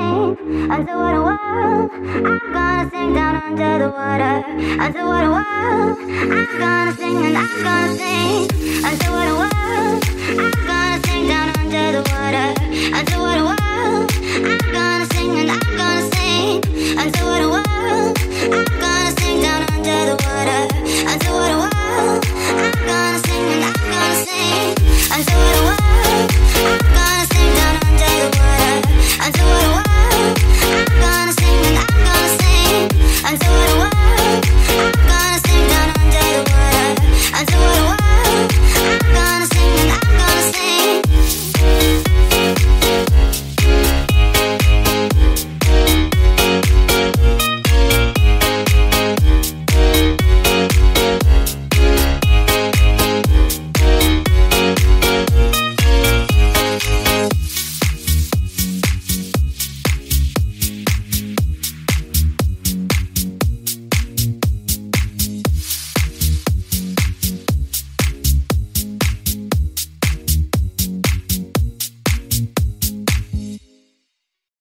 sing until what a world. I'm gonna sing down under the water until what a world. I'm gonna sing and I'm gonna sing until what a world. I'm gonna sing down under the water until what a world. I'm gonna sing